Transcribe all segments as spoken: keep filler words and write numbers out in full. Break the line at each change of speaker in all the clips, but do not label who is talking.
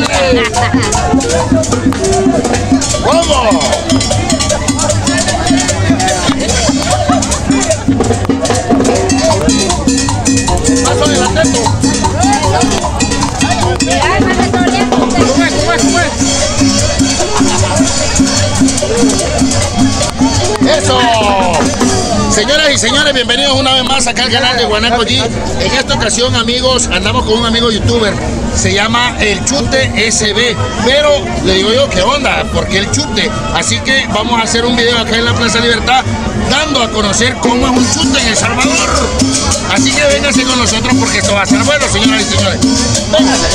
¿Cómo? Paso adelante tú. ¿Cómo es? ¿Cómo es? ¿Cómo es? ¡Eso! Señoras y señores, bienvenidos una vez más acá al canal de Guanaco G. En esta ocasión, amigos, andamos con un amigo youtuber. Se llama El Chute S B. Pero le digo yo, ¿qué onda? ¿Por qué El Chute? Así que vamos a hacer un video acá en la Plaza Libertad, dando a conocer cómo es un chute en El Salvador. Así que vénganse con nosotros porque esto va a ser bueno, señoras y señores. Vénganse.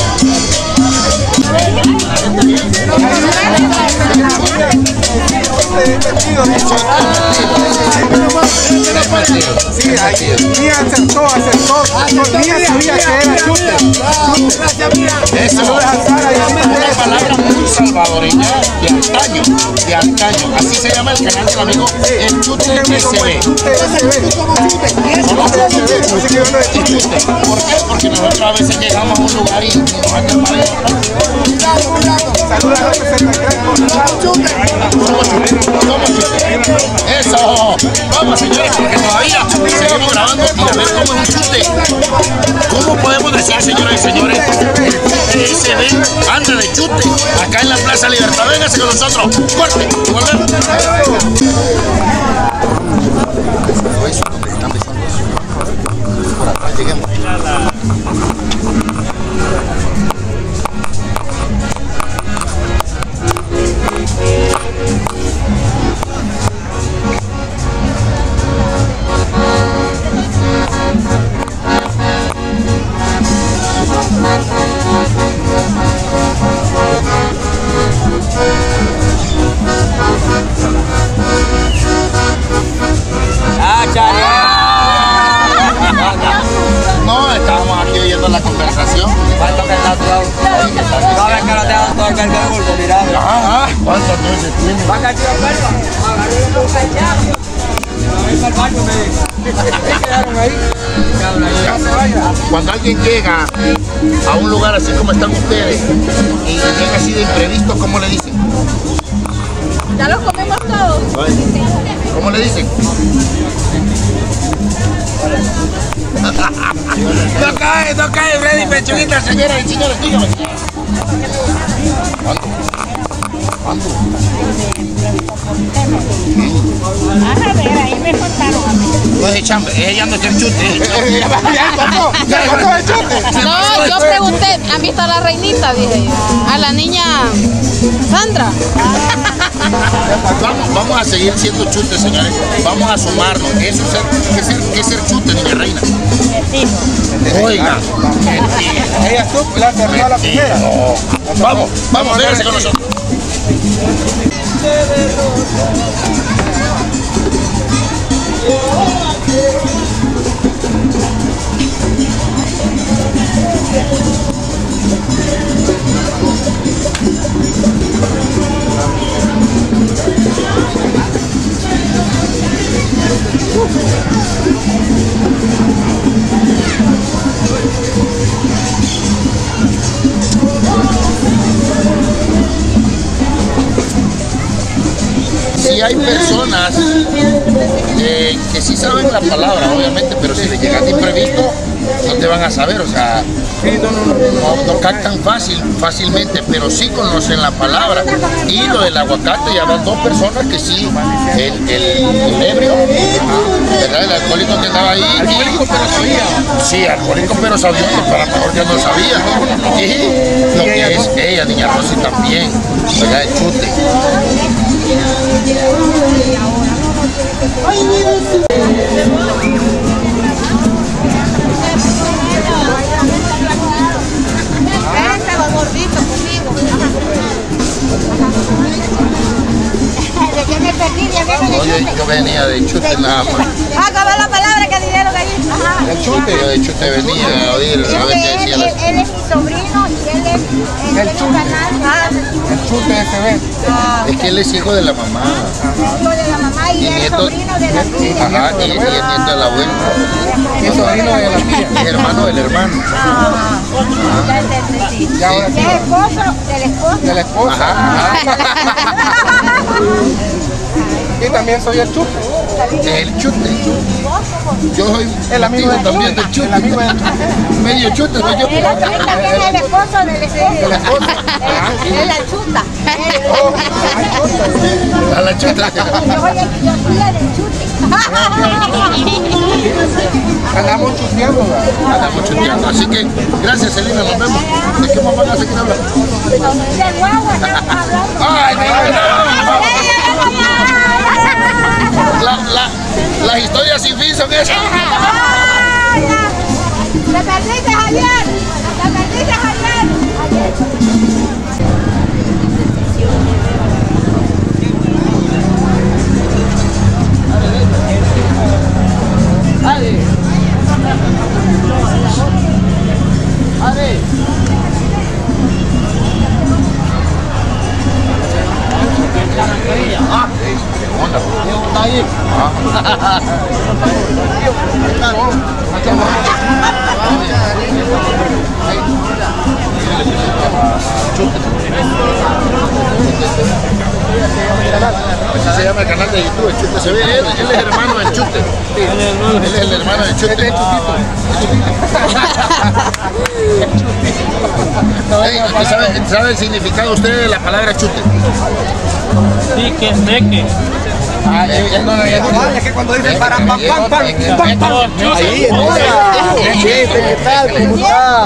Sí, Mía acertó, acertó. Mía sabía que era chute.
Eso es una palabra muy salvadoreña de antaño, de antaño. Así se llama el canal del amigo El Chute S B. ¿Por qué? Porque nosotros a veces llegamos a un lugar y nos atrapan.
Saludos a los
Eso. Vamos, señores, porque todavía seguimos grabando y a ver cómo es un chute. ¿Cómo podemos decir, señoras y señores, el S B anda de chute acá en la Plaza Libertad? Véngase con nosotros. Corte. Volvemos. Por acá lleguemos. No, estábamos aquí oyendo la conversación.
¿Cuánto que está todo? No, ves que no te dan todo el cargo de bulto, mira.
Ah, ¿cuántas veces tiene?
¿Va a caer el perro?
Cuando alguien llega a un lugar así como están ustedes y llega así de imprevisto, ¿cómo le dicen?
Ya los comemos todos.
¿Cómo le dicen?
No cae, no cae, Freddy Pechuguita,
Señoras y señores, dígame. ¿Cuánto? ¿Cuánto?
Vas a ver, ahí me contaron a mí.
No es de chambre, ella no es el chute.
No, yo pregunté, ¿han visto a la reinita? Dije yo. A la niña Sandra.
Vamos, vamos a seguir siendo chutes, señores. Vamos a sumarnos. Eso es ser, es ser, es ser chute, niña reina. Oiga.
Ella supo, la cerró a la primera.
Vamos, vamos, véanse con nosotros. Si hay personas eh, que sí saben la palabra, obviamente, pero si les llegan de imprevisto, no te van a saber, o sea, no, no captan fácil, fácilmente, pero sí conocen la palabra. Y lo del aguacate, ya van dos personas que sí, el, el, el ebrio, ¿verdad? El alcohólico que andaba ahí. Alcohólico pero sabía. Sí, alcohólico pero sabía, que para mejor ya no sabía. Y lo que es ella, niña Rosy también, ¿verdad? El chute.
Vente, los gorditos conmigo. ¿De qué me perdí? ¿De qué me
No, yo, yo venía de chute nada más.
Ah, acabó la palabra que dijeron ahí. Ajá.
El chute, yo de chute venía a oír, a ver qué decía la...
Él es mi sobrino y él es el, el, el canal. Ah,
chute S B.
Es que él es hijo de la mamá.
Hijo de la mamá y,
Y
es
nieto-
sobrino de la tía.
Ajá, y, y el nieto del abuelo.
Y sobrino de la tía.
Y es hermano del hermano.
Ah, ya entendí.
Y ahora
Y
sí.
es esposo del esposo.
De la esposa.
Ajá.
Y también soy el chute.
El chute. Yo soy
El amigo del
también del chute.
El amigo del chute.
Medio chute soy yo.
El otro es también el esposo del esposo.
De la esposa.
Es la chuta.
Oh, ay, chute.
A la chuta.
Yo soy el- yo soy la del chute.
Andamos chuteando, ¿verdad?
Andamos chuteando. Así que gracias, Celina. Nos vemos. ¿De qué más van a seguir hablando?
De guagua estamos hablando.
Ay, no, no, no. La, la, las historias sin fin son esas.
¡Te perdiste, Javier! ¡Te perdiste, Javier!
Así se llama el canal de YouTube, el Chute se ve. Él, él es hermano del Chute. Él es el hermano del Chute. Ey, ¿sabe, ¿Sabe el significado usted de la palabra chute?
Sí, que es meque.
Ah, él no lo había dicho.
Es que cuando dicen para pam, pam, pam, pam, pam.
Ahí,
¿Qué tal? ¿Cómo está?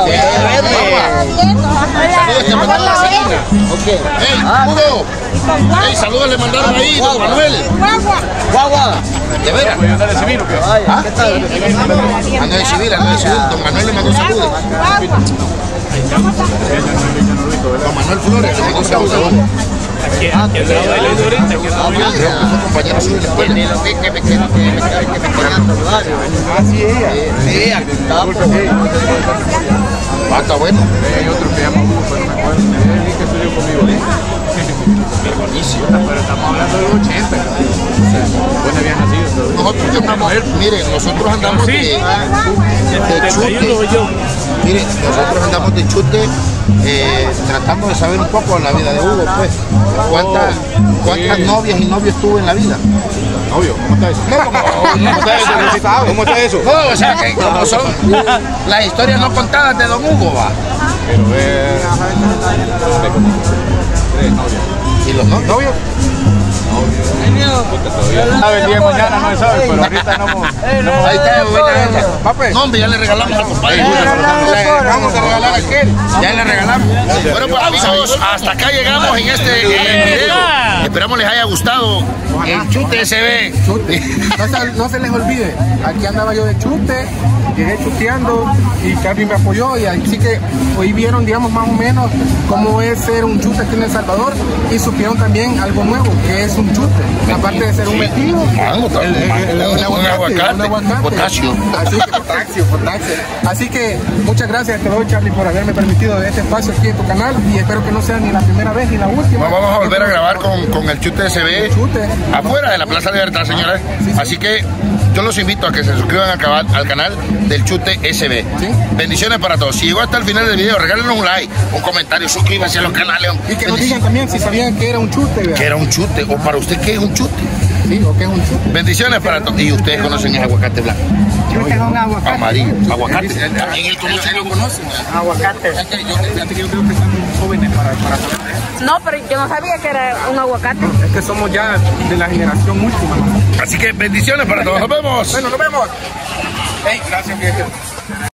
Saludos que mandaron a la Celina. Ey, Hugo. Ey, saludos le mandaron ahí, don Manuel.
Guagua.
¿De veras?
Vaya, ¿qué tal?
Ando de civil, ando de civil. Don Manuel le mandó saludos. Don Manuel Flores le mandó saludos.
Aquí, aquí al lado de la ahorita, aquí al lado de la
Creo que fue compañero suyo de la escuela.
Ah, sí, ella.
Sí, aquí estamos.
Ah, está bueno.
Hay otro que llama Hugo, pero me acuerdo, me dijo que estudió conmigo.
Buenísimo.
Pero estamos hablando de los ochenta, o sea, vos no habías nacido todavía.
Nosotros andamos, mire, nosotros andamos de, de chute. Mire, nosotros andamos de chute eh, tratando de saber un poco de la vida de Hugo, pues. ¿Cuántas, cuántas novias y novios tuvo en la vida?
Novio, ¿cómo está eso?
No, como, ¿cómo está eso?
¿Cómo está eso?
No, o sea, que como son las historias no contadas de Don Hugo, va.
Pero eh, tres novias.
¿Y los novios?
¿Novio?
Puta, todavía. Sabe, el día de mañana no se sabe, pero ahorita no hemos.
Ahí está, buena ella.
Papi.
No, hombre, ya le regalamos al compadre.
Vamos a regalar a aquel.
Ya le regalamos. Bueno, pues amigos, hasta acá llegamos en este eh, video. Esperamos les haya gustado el Chute S B.
Chute. No se, no se les olvide, aquí andaba yo de chute, llegué chuteando y Carly me apoyó y así que hoy vieron, digamos, más o menos cómo es ser un chute aquí en El Salvador y supieron también algo nuevo, que es un chute, aparte de ser un metido,
Mango,
el, el, el, el
un aguacate,
un aguacate.
potasio.
Así que, potasio, potasio. Así que muchas gracias te doy, Charlie, por haberme permitido este espacio aquí en tu canal y espero que no sea ni la primera vez ni la última.
Vamos a volver a grabar con, con el Chute S B
Chute.
afuera de la Plaza Libertad, señores. Así que yo los invito a que se suscriban al canal, al canal del Chute S B.
Sí.
Bendiciones para todos. Si llegó hasta el final del video, regálenos un like, un comentario, suscríbanse a los canales.
Y que nos digan también si sabían que era un chute, ¿verdad?
que era un chute, o para usted qué es un chute.
Sí, o que es un chute.
Bendiciones para todos. Y ustedes conocen el aguacate blanco,
Chute es un aguacate.
amarillo, aguacate. También él conoce, lo conocen.
Aguacate.
Es que yo, fíjate que yo creo que estamos jóvenes para, para saber de eso.
No, pero yo no sabía que era un aguacate.
Es que somos ya de la generación última.
Así que bendiciones para todos. Nos vemos.
Bueno, nos vemos. Hey, gracias, viejo.